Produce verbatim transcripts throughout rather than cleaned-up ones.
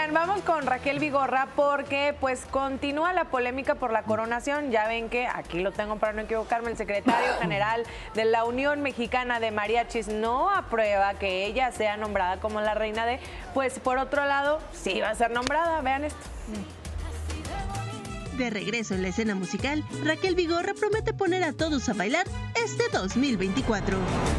Oigan, vamos con Raquel Vigorra porque pues continúa la polémica por la coronación. Ya ven que, aquí lo tengo para no equivocarme, el secretario general de la Unión Mexicana de Mariachis no aprueba que ella sea nombrada como la reina de... Pues por otro lado, sí va a ser nombrada. Vean esto. De regreso en la escena musical, Raquel Vigorra promete poner a todos a bailar este dos mil veinticuatro.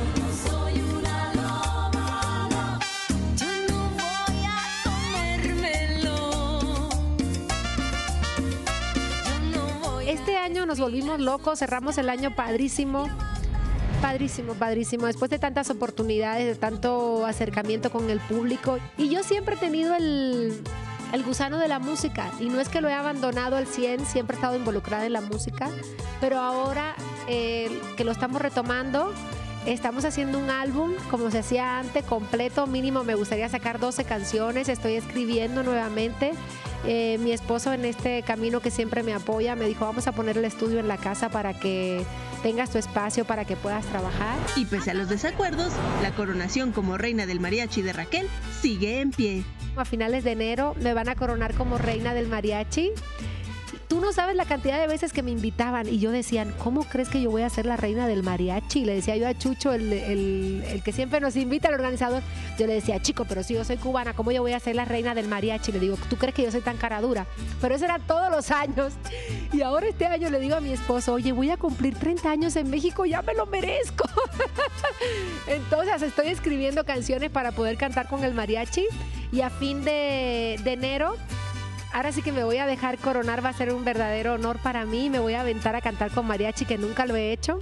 Este año nos volvimos locos, cerramos el año padrísimo, padrísimo, padrísimo, después de tantas oportunidades, de tanto acercamiento con el público. Y yo siempre he tenido el, el gusano de la música, y no es que lo he abandonado al cien, siempre he estado involucrada en la música, pero ahora eh, que lo estamos retomando, estamos haciendo un álbum, como se hacía antes, completo, mínimo me gustaría sacar doce canciones, estoy escribiendo nuevamente. Eh, mi esposo en este camino que siempre me apoya, me dijo, vamos a poner el estudio en la casa para que tengas tu espacio, para que puedas trabajar. Y pese a los desacuerdos, la coronación como reina del mariachi de Raquel sigue en pie. A finales de enero me van a coronar como reina del mariachi. Tú no sabes la cantidad de veces que me invitaban y yo decían, ¿cómo crees que yo voy a ser la reina del mariachi? Y le decía yo a Chucho, el, el, el que siempre nos invita, el organizador, yo le decía, chico, pero si yo soy cubana, ¿cómo yo voy a ser la reina del mariachi? Le digo, ¿tú crees que yo soy tan cara dura? Pero eso era todos los años. Y ahora este año le digo a mi esposo, oye, voy a cumplir treinta años en México, ya me lo merezco. Entonces estoy escribiendo canciones para poder cantar con el mariachi y a fin de, de enero... Ahora sí que me voy a dejar coronar, va a ser un verdadero honor para mí. Me voy a aventar a cantar con mariachi, que nunca lo he hecho.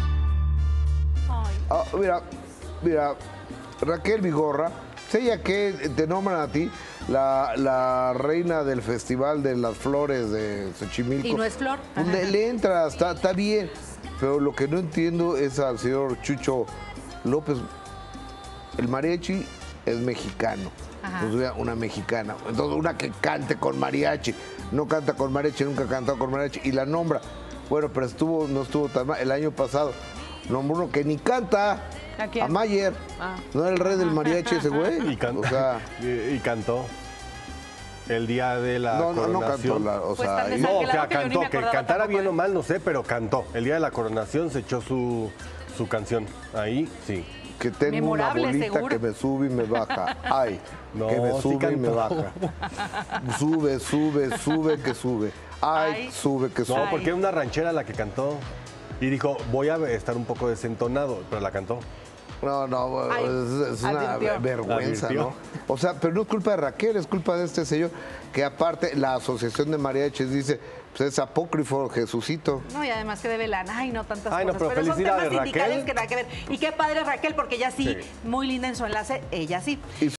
Ah, mira, mira, Raquel Vigorra, sé ya que te nombran a ti la, la reina del Festival de las Flores de Xochimilco. Y no es flor. Le, le entras, está, está bien, pero lo que no entiendo es al señor Chucho López. El mariachi es mexicano. Pues una mexicana, entonces una que cante con mariachi, no canta con mariachi, nunca ha cantado con mariachi y la nombra. Bueno, pero estuvo, no estuvo tan mal. El año pasado nombró uno que ni canta. ¿A quién? A Mayer. Ah. No era el rey del mariachi ese güey. Y cantó. O sea, y, y cantó. El día de la no, no, coronación. No, cantó. La, o pues sea, y... No, o sea, que cantó. Que cantara bien de... o mal, no sé, pero cantó. El día de la coronación se echó su, su canción. Ahí, sí. Que tengo Memorable, una bolita seguro. que me sube y me baja. Ay, no, que me sube sí y me baja. Sube, sube, sube, que sube. Ay, Ay. sube, que sube. No, porque era una ranchera la que cantó. Y dijo, voy a estar un poco desentonado, pero la cantó. No, no, Ay, es, es una advirtió. vergüenza, Advirtió. ¿no? O sea, pero no es culpa de Raquel, es culpa de este señor, que aparte la Asociación de Mariachis dice, pues es apócrifo, Jesucito. No, y además que debe lana, ay, no tantas ay, cosas. No, pero, pero son felicidades, temas sindicales Raquel. que nada que ver. Y qué padre Raquel, porque ella sí, sí, muy linda en su enlace, ella sí. Y